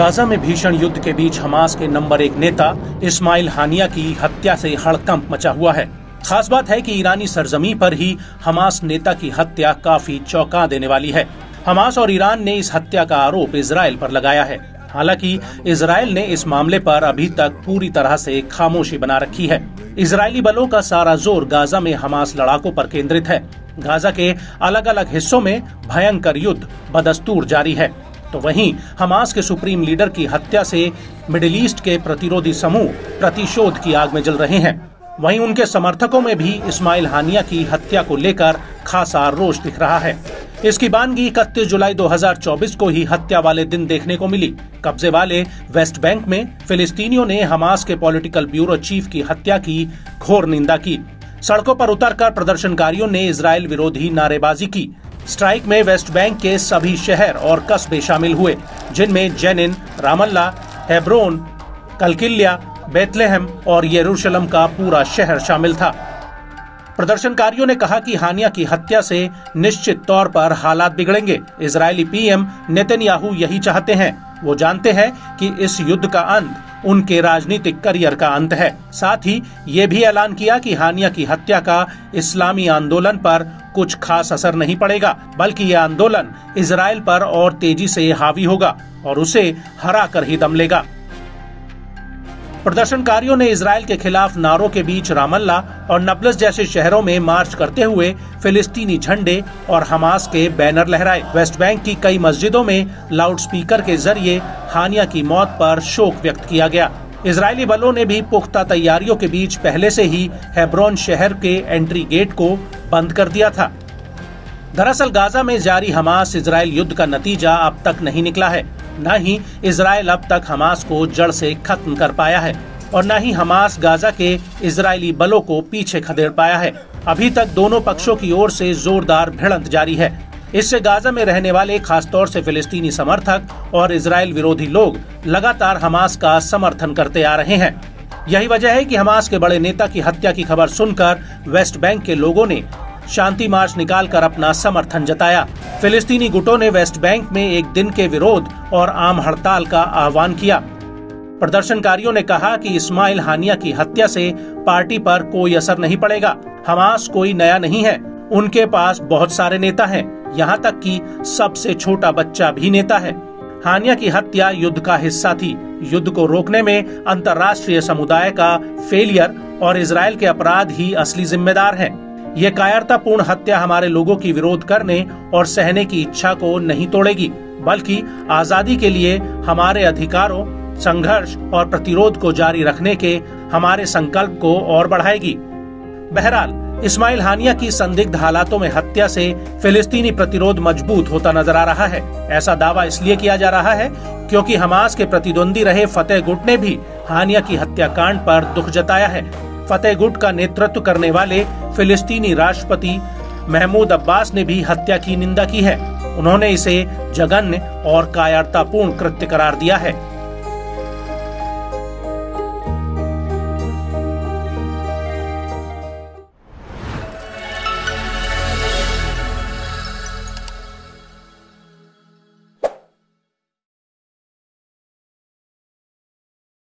Gaza में भीषण युद्ध के बीच हमास के नंबर 1 नेता इस्माइल हानिया की हत्या से हड़कंप मचा हुआ है। खास बात है कि ईरानी सरजमी पर ही हमास नेता की हत्या काफी चौंका देने वाली है। हमास और ईरान ने इस हत्या का आरोप इजराइल पर लगाया है। हालांकि इजराइल ने इस मामले पर अभी तक पूरी तरह से खामोशी बना रखी है। इजरायली बलों का सारा जोर गाजा में हमास लड़ाकों पर केंद्रित है। गाजा के अलग अलग हिस्सों में भयंकर युद्ध बदस्तूर जारी है। तो वहीं हमास के सुप्रीम लीडर की हत्या से मिडिल ईस्ट के प्रतिरोधी समूह प्रतिशोध की आग में जल रहे हैं। वहीं उनके समर्थकों में भी इस्माइल हानिया की हत्या को लेकर खासा रोष दिख रहा है। इसकी बानगी 31 जुलाई 2024 को ही हत्या वाले दिन देखने को मिली। कब्जे वाले वेस्ट बैंक में फिलिस्तीनियों ने हमास के पॉलिटिकल ब्यूरो चीफ की हत्या की घोर निंदा की। सड़कों पर उतरकर प्रदर्शनकारियों ने इजराइल विरोधी नारेबाजी की। स्ट्राइक में वेस्ट बैंक के सभी शहर और कस्बे शामिल हुए, जिनमें Jenin, Ramallah, Hebron, Qalqilya, Bethlehem और यरूशलेम का पूरा शहर शामिल था। प्रदर्शनकारियों ने कहा कि हानिया की हत्या से निश्चित तौर पर हालात बिगड़ेंगे। इजरायली पीएम नेतन्याहू यही चाहते हैं। वो जानते हैं कि इस युद्ध का अंत उनके राजनीतिक करियर का अंत है। साथ ही ये भी ऐलान किया कि हानिया की हत्या का इस्लामी आंदोलन पर कुछ खास असर नहीं पड़ेगा, बल्कि यह आंदोलन इजराइल पर और तेजी से हावी होगा और उसे हरा कर ही दम लेगा। प्रदर्शनकारियों ने इजराइल के खिलाफ नारों के बीच रामल्ला और नबलस जैसे शहरों में मार्च करते हुए फिलिस्तीनी झंडे और हमास के बैनर लहराए। वेस्ट बैंक की कई मस्जिदों में लाउडस्पीकर के जरिए हानिया की मौत पर शोक व्यक्त किया गया। इजरायली बलों ने भी पुख्ता तैयारियों के बीच पहले से ही हेब्रोन शहर के एंट्री गेट को बंद कर दिया था। दरअसल गाजा में जारी हमास इजराइल युद्ध का नतीजा अब तक नहीं निकला है। न ही इजराइल अब तक हमास को जड़ से खत्म कर पाया है और न ही हमास गाजा के इजरायली बलों को पीछे खदेड़ पाया है। अभी तक दोनों पक्षों की ओर से जोरदार भिड़ंत जारी है। इससे गाजा में रहने वाले खासतौर से फिलिस्तीनी समर्थक और इजराइल विरोधी लोग लगातार हमास का समर्थन करते आ रहे हैं। यही वजह है कि हमास के बड़े नेता की हत्या की खबर सुनकर वेस्ट बैंक के लोगों ने शांति मार्च निकालकर अपना समर्थन जताया। फिलिस्तीनी गुटों ने वेस्ट बैंक में एक दिन के विरोध और आम हड़ताल का आह्वान किया। प्रदर्शनकारियों ने कहा कि इस्माइल हानिया की हत्या से पार्टी पर कोई असर नहीं पड़ेगा। हमास कोई नया नहीं है, उनके पास बहुत सारे नेता हैं, यहाँ तक कि सबसे छोटा बच्चा भी नेता है। हानिया की हत्या युद्ध का हिस्सा थी। युद्ध को रोकने में अंतर्राष्ट्रीय समुदाय का फेलियर और इजराइल के अपराध ही असली जिम्मेदार हैं। ये कायरतापूर्ण हत्या हमारे लोगों की विरोध करने और सहने की इच्छा को नहीं तोड़ेगी, बल्कि आजादी के लिए हमारे अधिकारों, संघर्ष और प्रतिरोध को जारी रखने के हमारे संकल्प को और बढ़ाएगी। बहरहाल इस्माइल हानिया की संदिग्ध हालातों में हत्या से फिलिस्तीनी प्रतिरोध मजबूत होता नजर आ रहा है। ऐसा दावा इसलिए किया जा रहा है क्योंकि हमास के प्रतिद्वंदी रहे फतेह गुट ने भी हानिया की हत्याकांड पर दुख जताया है। फतेह गुट का नेतृत्व करने वाले फिलिस्तीनी राष्ट्रपति महमूद अब्बास ने भी हत्या की निंदा की है। उन्होंने इसे जघन्य और कायरतापूर्ण कृत्य करार दिया है।